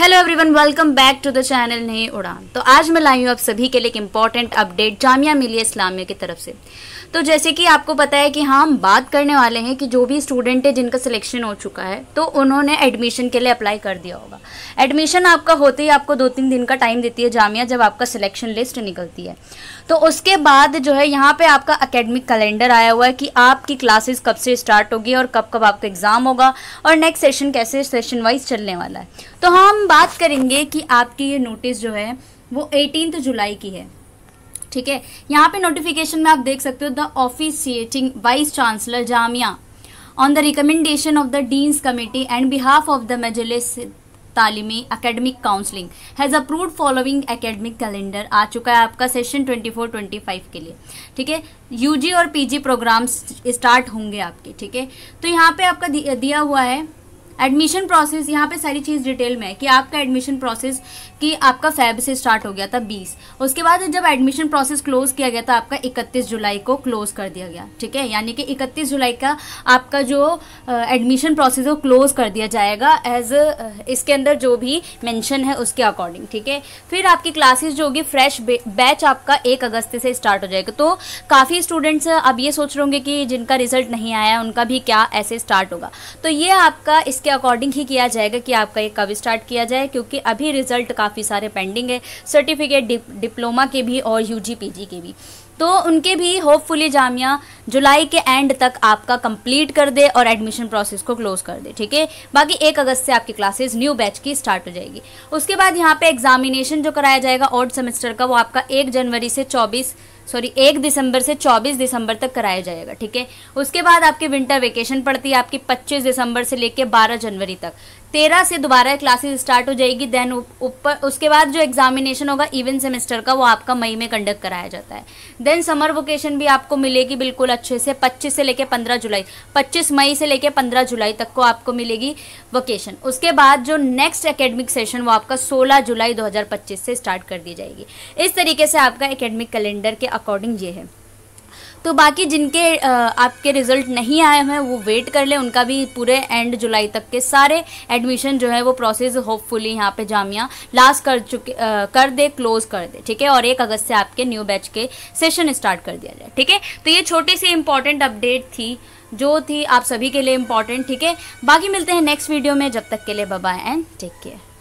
Hello everyone, welcome back to the channel Nai Udaan. तो आज मैं लाई हूँ आप सभी के लिए एक इम्पॉर्टेंट अपडेट जामिया मिलिया इस्लामिया की तरफ से। तो जैसे कि आपको पता है कि हम बात करने वाले हैं कि जो भी स्टूडेंट है जिनका सिलेक्शन हो चुका है तो उन्होंने एडमिशन के लिए अप्लाई कर दिया होगा। एडमिशन आपका होते ही आपको 2-3 दिन का टाइम देती है जामिया, जब आपका सिलेक्शन लिस्ट निकलती है। तो उसके बाद जो है यहाँ पे आपका एकेडमिक कैलेंडर आया हुआ है कि आपकी क्लासेस कब से स्टार्ट होगी और कब कब आपका एग्ज़ाम होगा और नेक्स्ट सेशन कैसे सेशन वाइज चलने वाला है। तो हम बात करेंगे कि आपकी ये नोटिस जो है वो 18 जुलाई की है। ठीक है, यहाँ पे नोटिफिकेशन में आप देख सकते हो, the officiating vice chancellor Jamia on the recommendation of the deans committee and behalf of the Majlis Talimi academic counselling has approved following academic calendar. आ चुका है आपका सेशन 24-25 के लिए। ठीक है, यूजी और पीजी प्रोग्राम्स स्टार्ट होंगे आपके। ठीक है, तो यहाँ पे आपका दिया हुआ है एडमिशन प्रोसेस। यहाँ पे सारी चीज़ डिटेल में है कि आपका एडमिशन प्रोसेस कि आपका फेब से स्टार्ट हो गया था 20, उसके बाद जब एडमिशन प्रोसेस क्लोज किया गया था आपका 31 जुलाई को क्लोज कर दिया गया। ठीक है, यानी कि 31 जुलाई का आपका जो एडमिशन प्रोसेस है वो क्लोज कर दिया जाएगा एज इसके अंदर जो भी मेंशन है उसके अकॉर्डिंग। ठीक है, फिर आपकी क्लासेस जो होगी फ्रेश बैच आपका 1 अगस्त से स्टार्ट हो जाएगा। तो काफ़ी स्टूडेंट्स अब ये सोच रहे होंगे कि जिनका रिजल्ट नहीं आया उनका भी क्या ऐसे स्टार्ट होगा। तो ये आपका इसके अकॉर्डिंग ही किया जाएगा कि आपका ये कब स्टार्ट किया जाए, क्योंकि अभी रिजल्ट काफ़ी सारे पेंडिंग है, सर्टिफिकेट डिप्लोमा के भी और यूजी पीजी के भी। तो उनके भी होपफुली जामिया जुलाई के एंड तक आपका कंप्लीट कर दे और एडमिशन प्रोसेस को क्लोज कर दे। ठीक है, बाकी 1 अगस्त से आपकी क्लासेस न्यू बैच की स्टार्ट हो जाएगी। उसके बाद यहाँ पे एग्जामिनेशन जो कराया जाएगा ऑड सेमेस्टर का वो आपका 1 दिसंबर से 24 दिसंबर तक कराया जाएगा। ठीक है, उसके बाद आपकी विंटर वेकेशन पड़ती है आपकी 25 दिसंबर से लेके 12 जनवरी तक। 13 से दोबारा क्लासेस स्टार्ट हो जाएगी। देन ऊपर उसके बाद जो एग्जामिनेशन होगा इवन सेमेस्टर का वो आपका मई में कंडक्ट कराया जाता है। देन समर वेकेशन भी आपको मिलेगी बिल्कुल अच्छे से 25 से लेके 15 जुलाई, 25 मई से लेके 15 जुलाई तक को आपको मिलेगी वेकेशन। उसके बाद जो नेक्स्ट एकेडमिक सेशन वो आपका 16 जुलाई 2025 से स्टार्ट कर दी जाएगी। इस तरीके से आपका एकेडमिक कैलेंडर के अकॉर्डिंग ये है। तो बाकी जिनके आपके रिजल्ट नहीं आए हैं वो वेट कर ले, उनका भी पूरे एंड जुलाई तक के सारे एडमिशन जो है वो प्रोसेस होपफुली यहाँ पे जामिया लास्ट कर दे, क्लोज कर दे। ठीक है, और 1 अगस्त से आपके न्यू बैच के सेशन स्टार्ट कर दिया जाए। ठीक है, तो ये छोटी सी इंपॉर्टेंट अपडेट थी जो थी आप सभी के लिए इम्पॉर्टेंट। ठीक है, बाकी मिलते हैं नेक्स्ट वीडियो में, जब तक के लिए bye bye and take care.